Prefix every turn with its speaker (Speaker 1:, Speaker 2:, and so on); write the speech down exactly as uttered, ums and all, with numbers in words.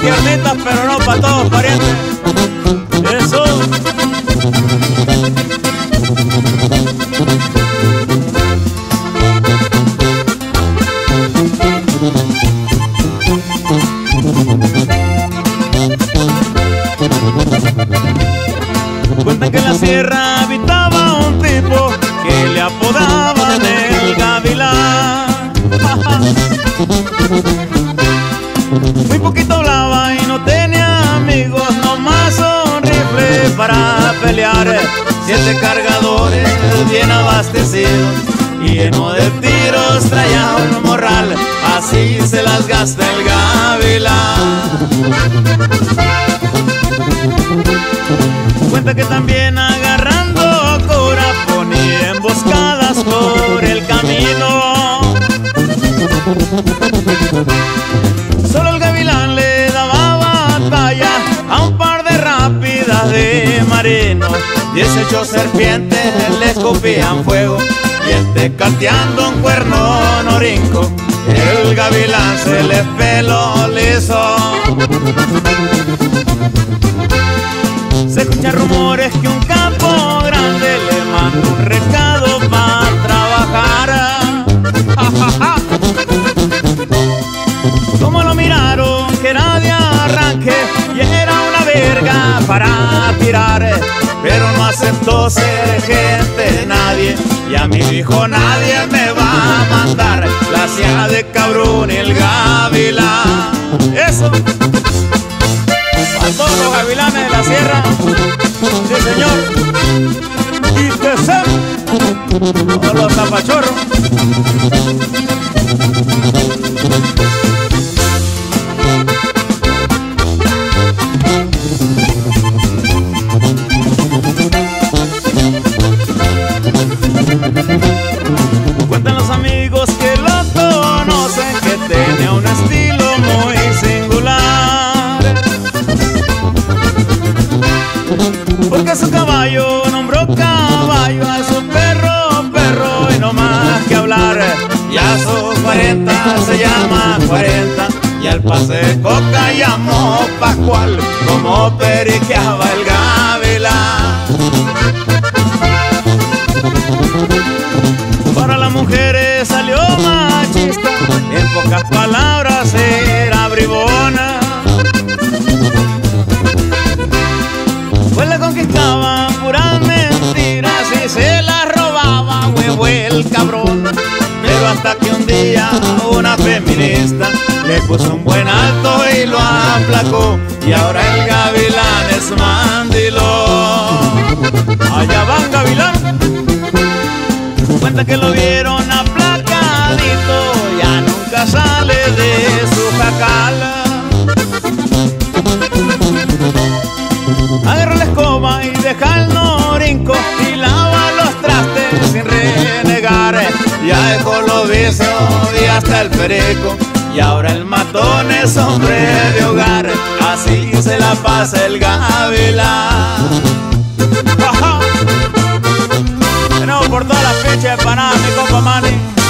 Speaker 1: piernitas, pero no para todos, pariente. Eso. Cuentan que en la sierra habitaba un tipo que le apodaban el Gavilán. Muy poquito hablaba y no tenía amigos, nomás un rifle para pelear, siete cargadores bien abastecidos y lleno de tiros traía un morral, así se las gasta el Gavilán. Cuenta que también agarrando cura ponía emboscadas por el camino. Solo el Gavilán le daba batalla a un par de rápidas de marinos. Dieciocho serpientes le escupían fuego y este cateando un cuerno norinco, el Gavilán se le peló liso. Se escuchan rumores que un campo grande le manda un recado para trabajar. Como lo miraron que era de arranque y era una verga para tirar, pero no aceptó ser gente de nadie y a mí dijo nadie me va a mandar. La hacía de cabrón el Gavilán. Eso. A todos los gavilanes de la sierra, sí señor, y te sé, todos los zapachorros. Cuentan los amigos que lo conocen que tenía un estilo muy singular, porque su caballo nombró caballo, a su perro perro y no más que hablar. Y a sus cuarenta se llama cuarenta y al pase de coca llamó Pascual, como periqueaba el Gavilán. Para las mujeres salió machista, en pocas palabras era bribona. Pues le conquistaban puras mentiras y se las robaba huevo el cabrón. Pero hasta que un día una feminista le puso un buen alto y lo aplacó, y ahora el Gavilán es mandilón. Allá van Gavilán. Cuenta que lo vieron aplacadito, ya nunca sale de su jacal. Agarra la escoba y deja el norinco y lava los trastes sin renegar. Ya dejó los vicios y hasta el perico, y ahora el matón es hombre de hogar. Así se la pasa el Gavilán. Tenemos por todas las fechas de Panamá, mi compa Manny.